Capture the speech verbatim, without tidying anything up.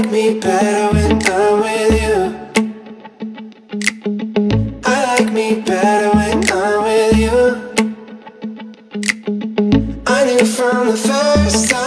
like me better when I'm with you. I like me better when I'm with you. I knew from the first time